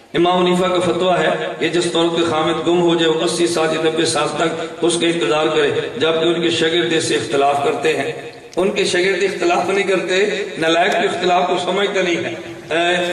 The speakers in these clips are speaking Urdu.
امام حنیفہ کا فتویٰ ہے کہ جس طور کے خامد گم ہو جائے وہ 80 سال یا 90 سال تک اس کا انتظار کرے، جبکہ ان کے شاگرد سے اختلاف کرتے ہیں۔ ان کے شاگرد اختلاف نہیں کرتے، نالائق کے اختلاف کو سمجھتا نہیں ہے۔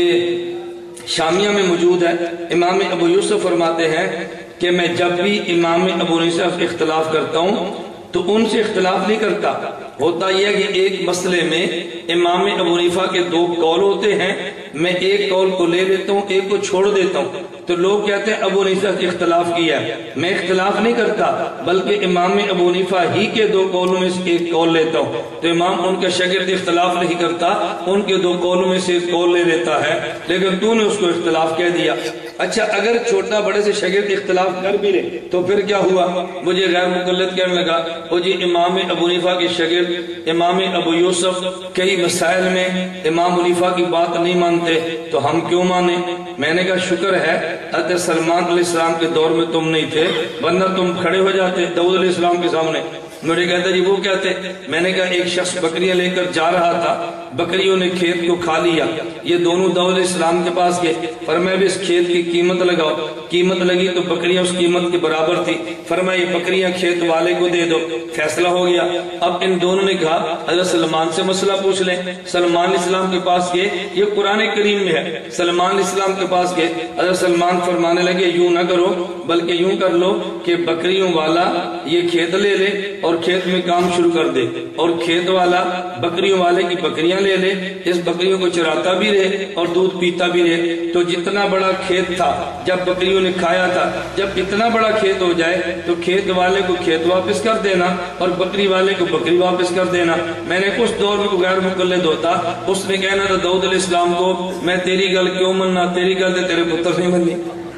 یہ شامیہ میں موجود ہے۔ امام ابو یوسف فرماتے ہیں کہ میں جب بھی امام ابو حنیفہ سے اختلاف کرتا ہوں تو ان سے اختلاف نہیں کرتا، ہوتا یہ ہے کہ ایک مسئلے میں امام ابو حنیفہ کے 2 قول ہوتے ہیں، میں ایک قول کو لے لیتا ہوں، ایک کو چھوڑ دیتا ہوں، تو لوگ کہتے ہیں ابو حنیفہ سے اختلاف کیا ہے۔ میں اختلاف نہیں کرتا بلکہ امام ابو حنیفہ ہی کے 2 قولوں میں سے ایک قول لیتا ہوں، تو امام ان کا شاگرد اختلاف نہیں کرتا، ان کے 2 قولوں میں سے ایک قول لے لیتا ہے، لیکن تو نے اس کو اختلاف کہہ دیا۔ اچھا اگر چھوٹا بڑے سے شاگرد اختلاف کر بھی لے تو پھر کیا ہوا؟ مجھے غیر مقلد کہنے لگا وہ جی امام ابو حنیفہ کے شاگرد امام ابو یوسف کئی مسائل میں امام حنیفہ کی بات نہیں مانتے تو ہم کیوں مانیں؟ میں نے کہا شکر ہے حضرت سلمان علیہ السلام کے دور میں تم نہیں تھے، ورنہ تم کھڑے ہو جاتے داؤد علیہ السلام کے سامنے۔ مجھے کہتا جی وہ کہتے، میں نے کہا ایک شخص بکریاں لے کر جا رہا تھا، بکریوں نے کھیت کو کھا لیا، یہ دونوں داؤد علیہ السلام کے پاس گئے، فرمایا بھی اس کھیت کی قیمت لگاؤ، قیمت لگی تو بکریاں اس قیمت کے برابر تھی، فرمایا یہ بکریاں کھیت والے کو دے دو، فیصلہ ہو گیا۔ اب ان دونوں نے کہا حضرت سلمان سے مسئلہ پوچھ لیں، سلمان علیہ السلام کے پاس گئے، یہ قرآن کریم میں ہے، سلمان علیہ السلام کے پاس گئے، حضرت سلمان فرمانے لگے یوں نہ کرو بلکہ یوں کر لو کہ بکریوں والا یہ کھیت لے لے اور کھیت میں کام شروع کر دے، اور کھیت والا بکریوں والے کی بکریاں لے لے، اس بکریوں کو چراتا بھی رہے اور دودھ پیتا بھی رہے، تو جتنا بڑا کھیت تھا جب بکریوں نے کھایا تھا، جب اتنا بڑا کھیت ہو جائے تو کھیت والے کو کھیت واپس کر دینا اور بکری والے کو بکری واپس کر دینا۔ میں نے اس دور میں غیر مقلد ہوتا، اس نے کہنا تھا داؤد علیہ السلام کو میں تیری گل کیوں مننا، تیری گل تے تیرے پتر نہیں مننی۔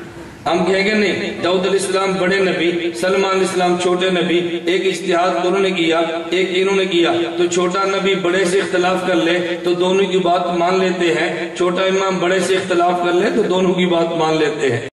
ہم کہیں گے نہیں، داؤد علیہ السلام بڑے نبی، سلمان علیہ السلام چھوٹے نبی، ایک اجتہاد دونوں نے کیا، ایک انہوں نے کیا، تو چھوٹا نبی بڑے سے اختلاف کر لے تو دونوں کی بات مان لیتے ہیں، چھوٹا امام بڑے سے اختلاف کر لے تو دونوں کی بات مان لیتے ہیں۔